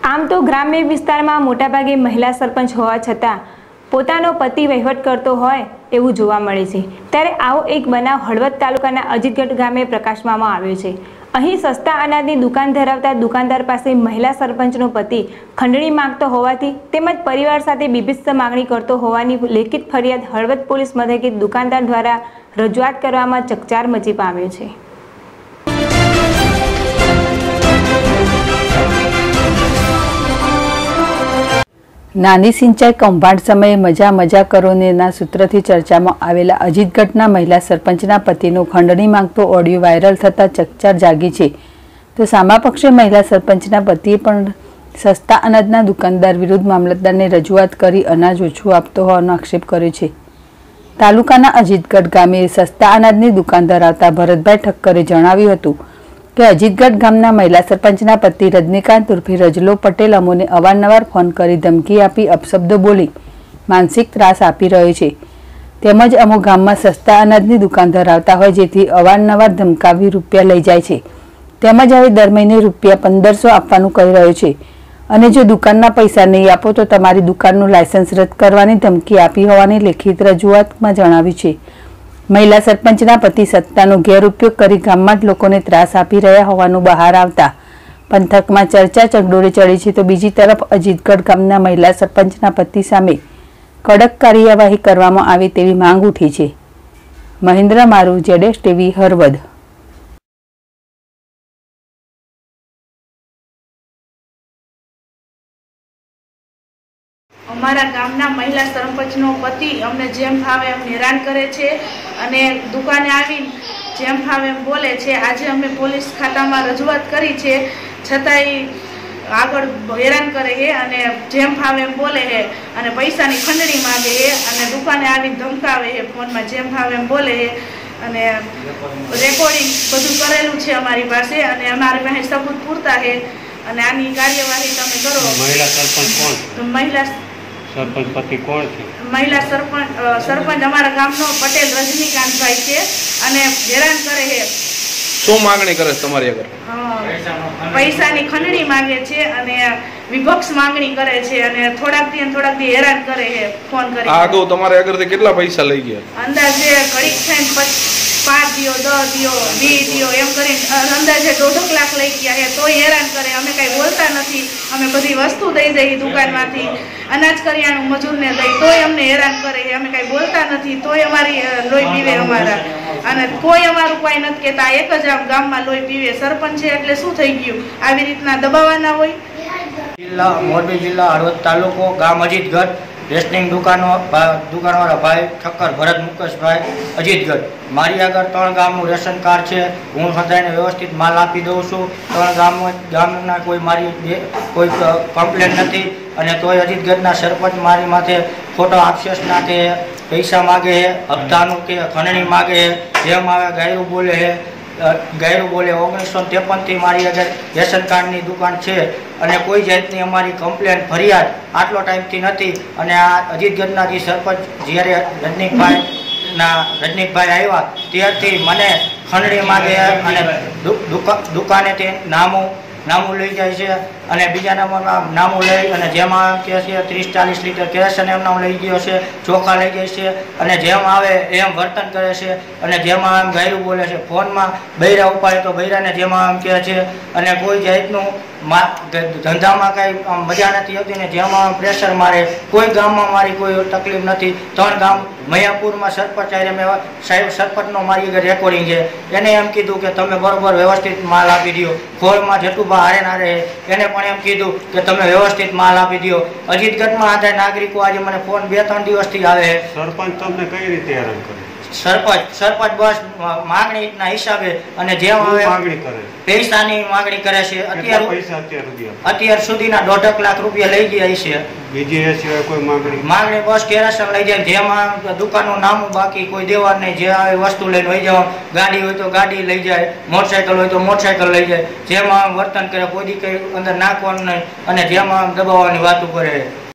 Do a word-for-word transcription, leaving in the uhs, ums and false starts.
આમ તો ગ્રામ્ય વિસ્તારમાં મોટાભાગે મહિલા સરપંચ હોવા છતાં પોતાનો પતિ વહીવટ કરતો હોય એવું જોવા મળે છે। ત્યારે આવો એક બનાવ હળવદ તાલુકાના અજીતગઢ ગામે પ્રકાશમાં આવ્યો છે। અહીં સસ્તા અનાજની દુકાન ધરાવતા દુકાનદાર પાસે મહિલા સરપંચનો પતિ ખંડણી માંગતો હોવાથી તેમજ પરિવાર સાથે બીભત્સ માગણી કરતો હોવાની લેખિત ફરિયાદ હળવદ પોલીસ મથકે દુકાનદાર દ્વારા રજૂઆત કરવામાં ચકચાર મચી પામ્યો છે। નાની સિંચાઈ કૌભાંડ સમયે મજા મજા કરોનેના સૂત્રથી ચર્ચામાં આવેલા અજીતગઢના મહિલા સરપંચના પતિનો ખંડણી માંગતો ઓડિયો વાયરલ થતાં ચકચાર જાગી છે। તો સામા પક્ષે મહિલા સરપંચના પતિએ પણ સસ્તા અનાજના દુકાનદાર વિરુદ્ધ મામલતદારને રજૂઆત કરી અનાજ ઓછું આપતો હોવાનો આક્ષેપ કર્યો છે। તાલુકાના અજીતગઢ ગામે સસ્તા અનાજની દુકાન ધરાવતા ભરતભાઈ ઠક્કરે જણાવ્યું હતું કે અજીતગઢ ગામના મહિલા સરપંચના પતિ રજનીકાંત ઉર્ફે રજલો પટેલ અમોને અવારનવાર ફોન કરી ધમકી આપી અપશબ્દો બોલી માનસિક ત્રાસ આપી રહ્યો છે। તેમજ અમો ગામમાં સસ્તા અનાજની દુકાન ધરાવતા હોય જેથી અવારનવાર ધમકાવી રૂપિયા લઈ જાય છે। તેમજ હવે દર મહિને રૂપિયા પંદરસો આપવાનું કહી રહ્યો છે અને જો દુકાનના પૈસા નહીં આપો તો તમારી દુકાનનું લાયસન્સ રદ કરવાની ધમકી આપી હોવાની લેખિત રજૂઆતમાં જણાવ્યું છે। મહિલા સરપંચના પતિ સત્તાનો ગેરઉપયોગ કરી ગામમાં જ લોકોને ત્રાસ આપી રહ્યા હોવાનું બહાર આવતા પંથકમાં ચર્ચા ચગડોળે ચડી છે। તો બીજી તરફ અજીતગઢ ગામના મહિલા સરપંચના પતિ સામે કડક કાર્યવાહી કરવામાં આવે તેવી માંગ ઉઠી છે। મહેન્દ્ર મારુ, જેડેશ ટીવી, હળવદ। અમારા ગામના મહિલા સરપંચનો પતિ અમને જેમ ફાવે એમ હેરાન કરે છે અને દુકાને આવીને જેમ ફાવે એમ બોલે છે। આજે અમે પોલીસ ખાતામાં રજૂઆત કરી છે છતાંય આગળ હેરાન કરે છે અને જેમ ફાવે એમ બોલે છે અને પૈસાની ખંડણી માગે છે અને દુકાને આવીને ધમકાવે છે, ફોનમાં જેમ ફાવે એમ બોલે છે અને રેકોર્ડિંગ બધું કરેલું છે અમારી પાસે અને અમારી પાસે સબૂત પૂરતા છે અને આની કાર્યવાહી તમે કરો। મહિલા સરપંચ કોણ? મહિલા સરપંચ પતિ કોણ છે? મહિલા સરપંચ સરપંચ અમારા ગામનો પટેલ રજનીકાંતભાઈ છે અને હેરાન કરે છે। શું માંગણી કરે છે તમારી આગળ? પૈસાની ખંડણી માંગે છે અને વિભક્ષ માંગણી કરે છે અને થોડાક દી થોડાક દી હેરાન કરે છે ફોન કરી। આ અગાઉ તમારે આગળથી કેટલા પૈસા લઈ ગયા? અંદાજે ઘડીક થઈને પાંચ દિયો દસ દિયો વીસ દિયો એમ કરીને અંદાજે દોઢક લાખ લઈ ગયા છે। તોય હેરાન કરે, અમે કઈ બોલતા નથી, અમે બધી વસ્તુ દઈ દઈએ દુકાનમાંથી, અનાજ કરિયાણું મજૂરને દઈ તોય અમને હેરાન કરે છે। અમે કઈ બોલતા નથી તોય અમારી લોહી પીવે અમારા અને કોઈ અમારું કોઈ નથી કહેતા। એક જ આમ ગામમાં લોહી પીવે। સરપંચ છે એટલે શું થઈ ગયું? આવી રીતના દબાવવાના હોય? જિલ્લા મોરબી જિલ્લા હળવદ તાલુકો, ગામ અજીતગઢ, રેશનિંગ દુકાનો દુકાનવાળા ભાઈ ઠક્કર ભરત મુકેશભાઈ, અજીતગઢ। મારી આગળ ત્રણ ગામનું રેશન કાર્ડ છે। હું બધાને વ્યવસ્થિત માલ આપી દઉં છું। ત્રણ ગામ ગામના કોઈ મારી કોઈ કમ્પ્લેન નથી અને તોય અજીતગઢના સરપંચ મારી માથે ખોટો આક્ષેપ નાખે, પૈસા માગે છે, હપ્તાનું કે ખંડણી માગે છે, જેમ આવે ગાયરું બોલે છે ગાયરું બોલે। ઓગણીસો ત્રેપનથી મારી આગળ રેશન કાર્ડની દુકાન છે અને કોઈ જાતની અમારી કમ્પ્લેન ફરિયાદ આટલો ટાઈમથી નથી અને આ અજીતગઢના જે સરપંચ જ્યારે રજનીકભાઈ ના રજનીકભાઈ આવ્યા ત્યારથી મને ખંડણી માગે અને દુકાને તે નામું નામું લઈ જાય છે અને બીજા નંબરમાં નામું લઈ અને જેમાં કહે છે ત્રીસ ચાલીસ લીટર કેરોસીન એમનામ લઈ ગયો છે, ચોખા લઈ જાય છે અને જેમ આવે એમ વર્તન કરે છે અને જેમાં એમ ગાયરું બોલે છે। ફોનમાં બૈરા ઉપાડે તો બૈરાને જેમાં એમ કહે છે અને કોઈ જાતનું ધંધામાં કાંઈ મજા નથી આવતી ને જેમાં પ્રેશર મારે। કોઈ ગામમાં મારી કોઈ તકલીફ નથી। ત્રણ ગામ મૈયાપુરમાં સરપંચ આરે મેં સાહેબ સરપંચનો મારી આગળ રેકોર્ડિંગ છે, એને એમ કીધું કે તમે બરોબર વ્યવસ્થિત માલ આપી દો। ખોળમાં જેટલું હારે ના રહે એને પણ એમ કીધું કે તમે વ્યવસ્થિત માલ આપી દો। અજીતગઢમાં આધા નાગરિકો આજે મને ફોન બે ત્રણ દિવસથી આવે છે। સરપંચ તમને કઈ રીતે હેરાન કરે? સરપંચ સરપંચ બસ માગણીના હિસાબે અને જેમ આવે માગણી કરે, પૈસાની માગણી કરે છે। અત્યારે પૈસા અત્યાર સુધી અત્યાર સુધીના દોઢક લાખ રૂપિયા લઈ ગયા છે। બીજી એ સિવાય કોઈ માગણી માગણી બસ કેરોસીન લઈ જાય, જેમાં દુકાનનું નામું બાકી કોઈ દેવા નહીં, જે આવે વસ્તુ લઈને લઈ જવાનું। ગાડી હોય તો ગાડી લઈ જાય, મોટરસાયકલ હોય તો મોટરસાયકલ લઈ જાય, જેમાં વર્તન કરે, કોઈ દી કઈ અંદર નાખવાનું નહીં અને જેમાં દબાવવાની વાતો કરે।